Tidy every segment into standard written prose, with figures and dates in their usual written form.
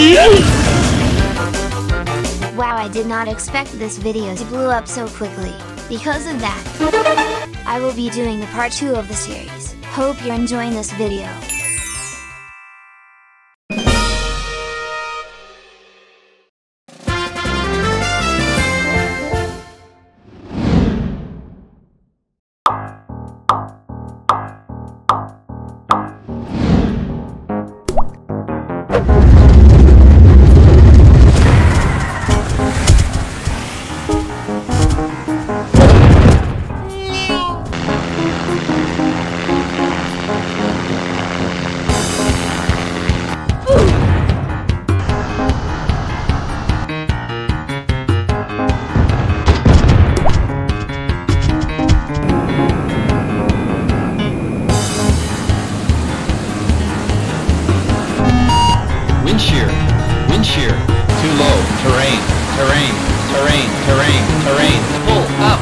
Wow, I did not expect this video to blow up so quickly. Because of that, I will be doing the part 2 of the series. Hope you're enjoying this video. Wind shear, too low, terrain, pull up.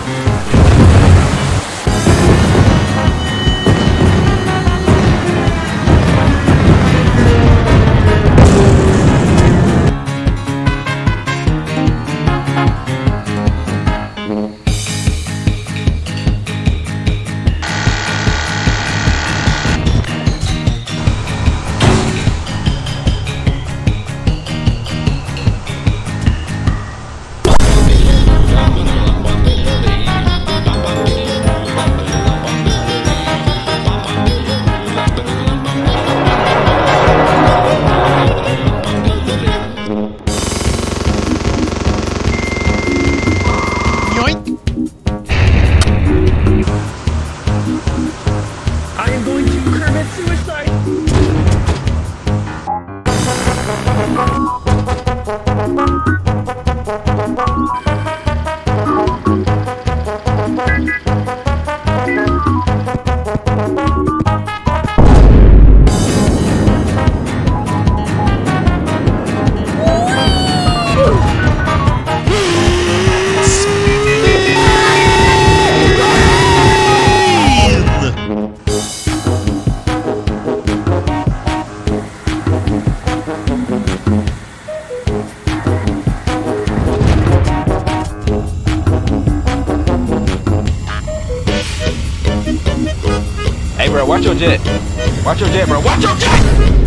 Hey bro, watch your jet. Watch your jet, bro. Watch your jet!